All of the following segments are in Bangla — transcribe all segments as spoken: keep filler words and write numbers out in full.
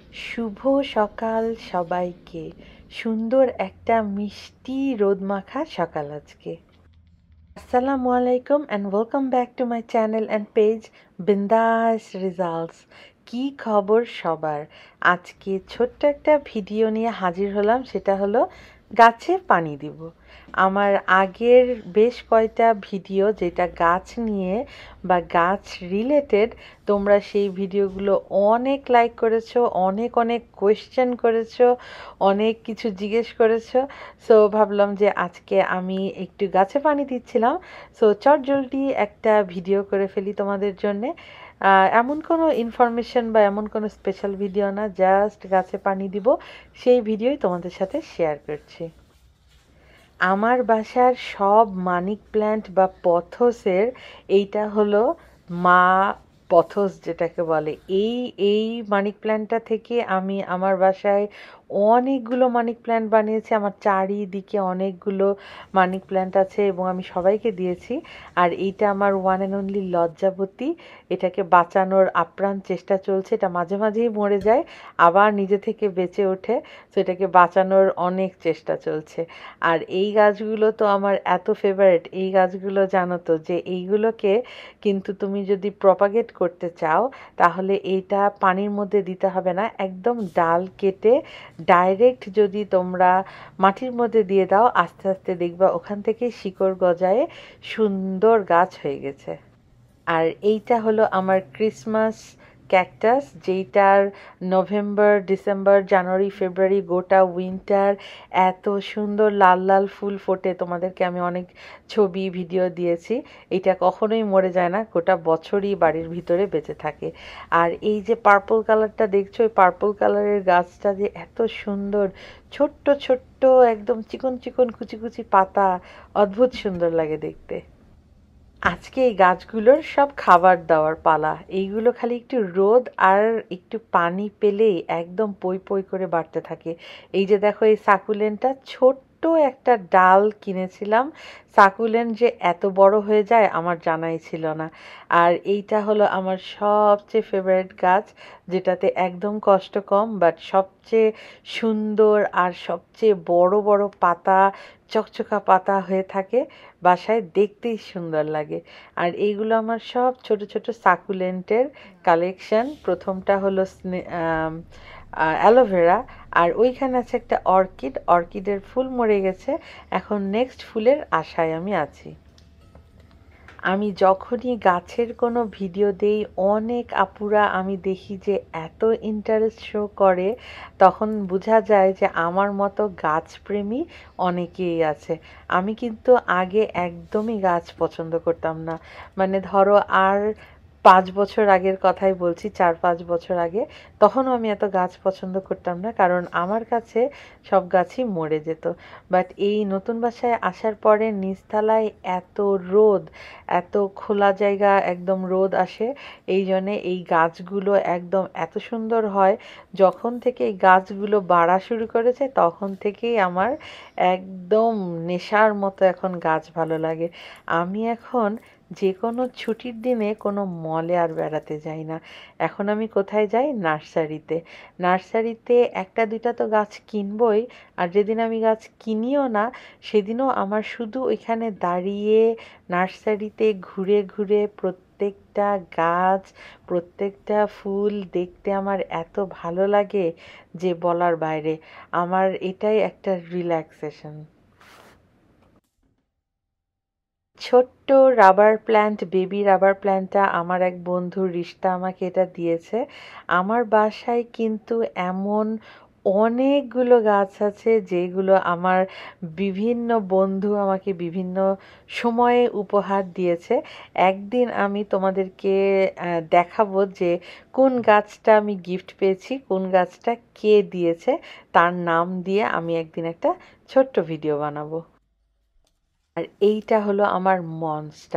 শুভ সকাল সবাইকে। সুন্দর একটা মিষ্টি রোদমাখা সকাল আজকে। আসসালামু আলাইকুম and welcome back to my channel and page Bindaas results. কি খবর সবার? আজকে ছোট্ট একটা ভিডিও নিয়ে হাজির হলাম, সেটা হলো গাছে পানি দিব। আমার আগের বেশ কয়টা ভিডিও যেটা গাছ নিয়ে বা গাছ রিলেটেড, তোমরা সেই ভিডিওগুলো অনেক লাইক করেছো, অনেক অনেক কোয়েশ্চেন করেছো, অনেক কিছু জিজ্ঞেস করেছো। সো ভাবলাম যে আজকে আমি একটু গাছে পানি দিচ্ছিলাম, সো চটজলদি একটা ভিডিও করে ফেলি তোমাদের জন্যে। এমন কোনো ইনফরমেশন বা এমন কোনো স্পেশাল ভিডিও না, জাস্ট গাছে পানি দিব সেই ভিডিওই তোমাদের সাথে শেয়ার করছি। আমার বাসার সব মানি প্ল্যান্ট বা পথসের এইটা হলো মা পথস যেটাকে বলে, এই এই মানি প্ল্যান্টটা থেকে আমি আমার বাসায় অনেকগুলো মানি প্ল্যান্ট বানিয়েছি। আমার চারিদিকে অনেকগুলো মানি প্ল্যান্ট আছে এবং আমি সবাইকে দিয়েছি। আর এইটা আমার ওয়ান অ্যান্ড অনলি লজ্জাবতী, এটাকে বাঁচানোর আপ্রাণ চেষ্টা চলছে। এটা মাঝে মাঝেই মরে যায়, আবার নিজে থেকে বেঁচে ওঠে, তো এটাকে বাঁচানোর অনেক চেষ্টা চলছে। আর এই গাছগুলো তো আমার এত ফেভারিট, এই গাছগুলো জানো তো যে এইগুলোকে কিন্তু তুমি যদি প্রপাগেট করতে চাও তাহলে এইটা পানির মধ্যে দিতে হবে না, একদম ডাল কেটে ডাইরেক্ট যদি তোমরা মাটির মধ্যে দিয়ে দাও, আস্তে আস্তে দেখবা ওখান থেকে শিকড় গজায়ে সুন্দর গাছ হয়ে গেছে। আর এইটা হলো আমার ক্রিসমাস ক্যাকটাস, যেইটার নভেম্বর ডিসেম্বর জানুয়ারি ফেব্রুয়ারি গোটা উইন্টার এত সুন্দর লাল লাল ফুল ফোটে। তোমাদেরকে আমি অনেক ছবি ভিডিও দিয়েছি। এটা কখনোই মরে যায় না, গোটা বছরই বাড়ির ভিতরে বেঁচে থাকে। আর এই যে পার্পল কালারটা দেখছো, ওই পার্পল কালারের গাছটা যে এত সুন্দর, ছোট্ট ছোট্ট একদম চিকন চিকন কুচি কুচি পাতা, অদ্ভুত সুন্দর লাগে দেখতে। আজকে এই গাছগুলোর সব খাবার দাওয়ার পালা। এইগুলো খালি একটু রোদ আর একটু পানি পেলেই একদম পই পই করে বাড়তে থাকে। এই যে দেখো, এই সাকুলেন্টটা ছোট্ট একটা ডাল কিনেছিলাম, সাকুলেন্ট যে এত বড় হয়ে যায় আমার জানাই ছিল না। আর এইটা হলো আমার সবচেয়ে ফেভারিট গাছ, যেটাতে একদম কষ্ট কম, বাট সবচেয়ে সুন্দর আর সবচেয়ে বড় বড় পাতা, চকচকা পাতা হয়ে থাকে, বাসায় দেখতেই সুন্দর লাগে। আর এইগুলো আমার সব ছোট ছোট সাকুলেন্টের কালেকশন। প্রথমটা হলো অ্যালোভেরা, আর ওইখানে আছে একটা অর্কিড, অর্কিডের ফুল মরে গেছে, এখন নেক্সট ফুলের আশায় আমি আছি। আমি যখনই গাছের কোনো ভিডিও দেই, অনেক আপুরা আমি দেখি যে এত ইন্টারেস্ট শো করে, তখন বোঝা যায় যে আমার মতো গাছপ্রেমী অনেকেই আছে। আমি কিন্তু আগে একদমই গাছ পছন্দ করতাম না, মানে ধরো আর পাঁচ বছর আগের কথাই বলছি, চার পাঁচ বছর আগে, তখনও আমি এত গাছ পছন্দ করতাম না, কারণ আমার কাছে সব গাছই মরে যেত। বাট এই নতুন বাসায় আসার পরে নিচতলায় এত রোদ, এত খোলা জায়গা, একদম রোদ আসে, এই জন্যে এই গাছগুলো একদম এত সুন্দর হয়। যখন থেকে এই গাছগুলো বাড়া শুরু করেছে তখন থেকেই আমার একদম নেশার মতো এখন গাছ ভালো লাগে। আমি এখন যে কোনো ছুটির দিনে কোনো মলে আর বেড়াতে যাই না, এখন আমি কোথায় যাই? নার্সারিতে। নার্সারিতে একটা দুইটা তো গাছ কিনবই, আর যেদিন আমি গাছ কিনিও না সেদিনও আমার শুধু ওইখানে দাঁড়িয়ে নার্সারিতে ঘুরে ঘুরে প্রত্যেকটা গাছ, প্রত্যেকটা ফুল দেখতে আমার এত ভালো লাগে যে বলার বাইরে। আমার এটাই একটা রিল্যাক্সেশন। ছোট্ট রাবার প্ল্যান্ট, বেবি রাবার প্ল্যান্টটা আমার এক বন্ধু রিশতা আমাকে এটা দিয়েছে। আমার বাসায় কিন্তু এমন অনেকগুলো গাছ আছে যেগুলো আমার বিভিন্ন বন্ধু আমাকে বিভিন্ন সময়ে উপহার দিয়েছে। একদিন আমি তোমাদেরকে আহ, দেখাবো যে কোন গাছটা আমি গিফট পেয়েছি, কোন গাছটা কে দিয়েছে, তার নাম দিয়ে আমি একদিন একটা ছোট্ট ভিডিও বানাবো। আর এইটা হলো আমার মনস্টার,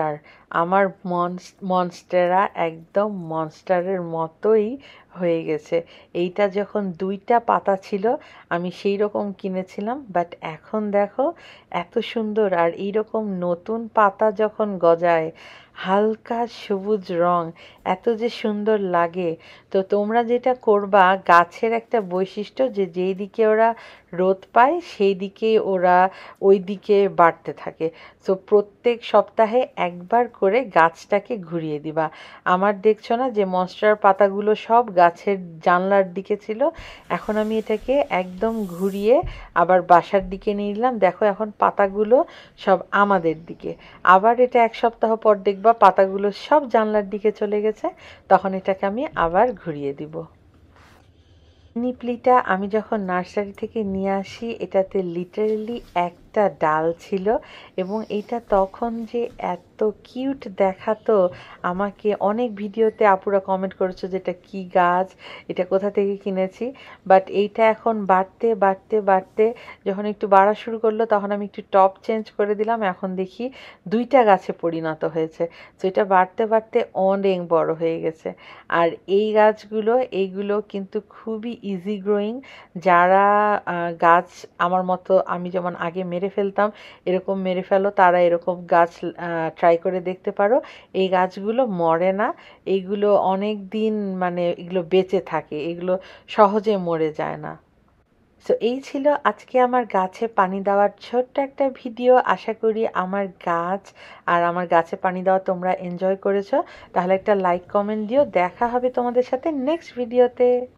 আমার মনস্টেরা একদম মনস্টারের মতোই হয়ে গেছে। এইটা যখন দুইটা পাতা ছিল আমি সেই রকম কিনেছিলাম, বাট এখন দেখো এত সুন্দর। আর এইরকম নতুন পাতা যখন গজায়, হালকা সবুজ রং, এত যে সুন্দর লাগে। তো তোমরা যেটা করবা, গাছের একটা বৈশিষ্ট্য যে যেই দিকে ওরা রোদ পায় সেই দিকে ওরা ওই দিকে বাড়তে থাকে। সো প্রত্যেক সপ্তাহে একবার করে গাছটাকে ঘুরিয়ে দিবা। আমার দেখছো না যে মনস্টার পাতাগুলো সব গাছের জানলার দিকে ছিল, এখন আমি এটাকে একদম ঘুরিয়ে আবার বাসার দিকে নিয়ে নিলাম। দেখো এখন পাতাগুলো সব আমাদের দিকে। আবার এটা এক সপ্তাহ পর দেখবা পাতাগুলো সব জানলার দিকে চলে গেছে, তখন এটাকে আমি আবার ঘুরিয়ে দিব। নিপলিটা আমি যখন নার্সারি থেকে নিয়ে আসি, এটাতে লিটারেলি একটা ডাল ছিল, এবং এটা তখন যে এত কিউট দেখাতো। আমাকে অনেক ভিডিওতে আপুরা কমেন্ট করেছো যে এটা কী গাছ, এটা কোথা থেকে কিনেছি। বাট এইটা এখন বাড়তে বাড়তে বাড়তে যখন একটু বাড়া শুরু করলো, তখন আমি একটু টপ চেঞ্জ করে দিলাম, এখন দেখি দুইটা গাছে পরিণত হয়েছে। তো এটা বাড়তে বাড়তে অনেক বড় হয়ে গেছে। আর এই গাছগুলো এইগুলো কিন্তু খুবই ইজি গ্রোয়িং। যারা গাছ আমার মতো আমি যেমন আগে মেরে ফেলতাম এরকম মেরে ফেলো, তারা এরকম গাছ ট্রাই করে দেখতে পারো। এই গাছগুলো মরে না, এইগুলো অনেক দিন মানে এগুলো বেঁচে থাকে, এগুলো সহজে মরে যায় না। সো এই ছিল আজকে আমার গাছে পানি দেওয়ার ছোট্ট একটা ভিডিও। আশা করি আমার গাছ আর আমার গাছে পানি দেওয়া তোমরা এনজয় করেছো। তাহলে একটা লাইক কমেন্ট দিও। দেখা হবে তোমাদের সাথে নেক্সট ভিডিওতে।